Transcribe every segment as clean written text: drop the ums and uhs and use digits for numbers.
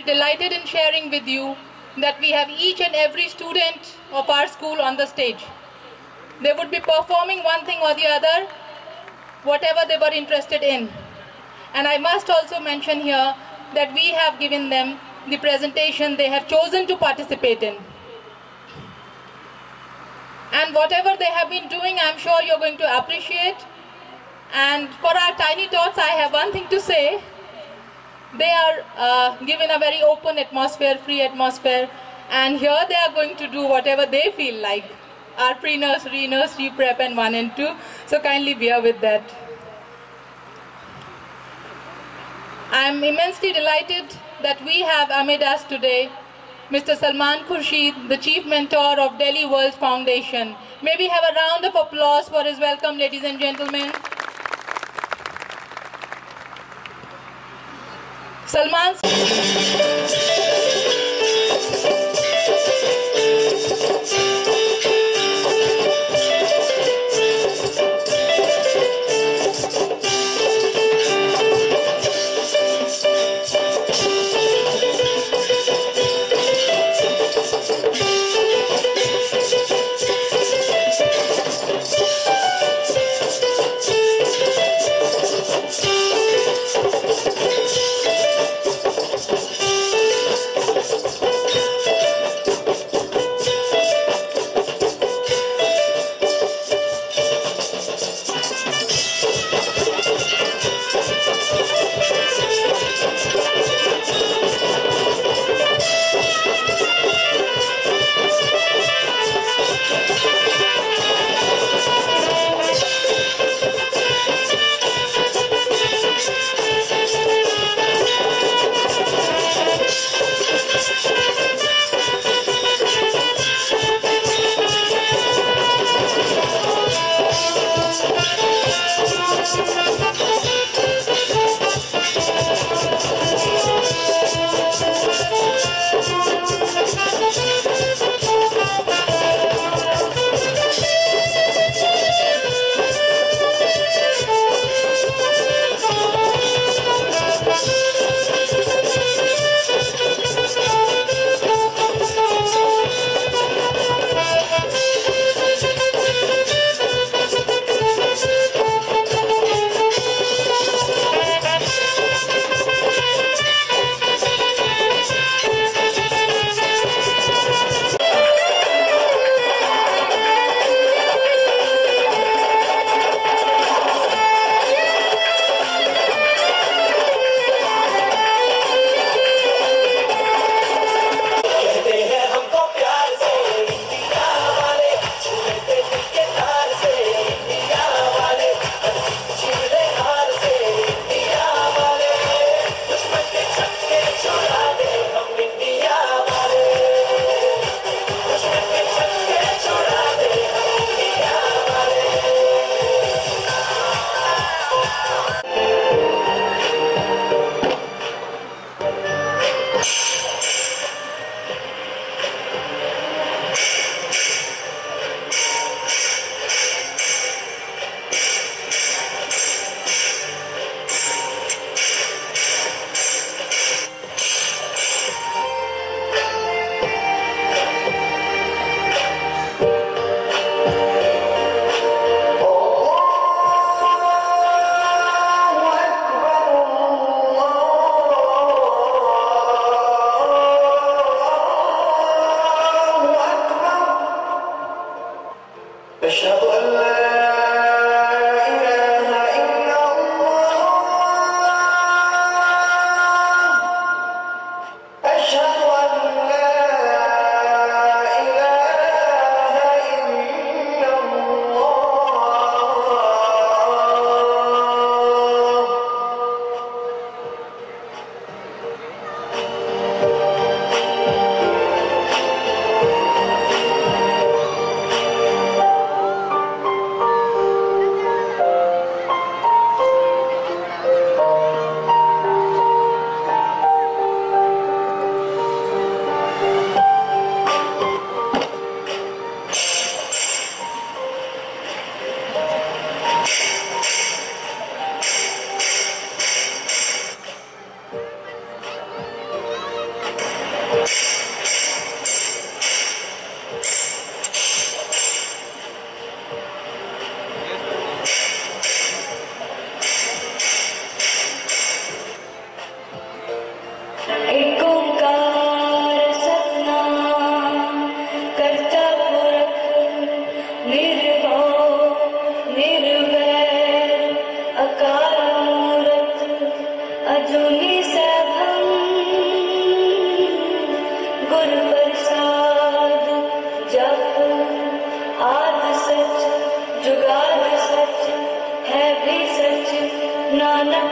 Delighted in sharing with you that we have each and every student of our school on the stage. They would be performing one thing or the other, whatever they were interested in. And I must also mention here that we have given them the presentation they have chosen to participate in. And whatever they have been doing, I'm sure you're going to appreciate. And for our tiny tots, I have one thing to say. They are given a very open atmosphere, free atmosphere, and here they are going to do whatever they feel like. Our pre-nursery, nursery prep and 1 and 2, so kindly bear with that. I am immensely delighted that we have amid us today Mr. Salman Khurshid, the Chief Mentor of Delhi World Foundation. May we have a round of applause for his welcome, ladies and gentlemen. Salman.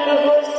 the words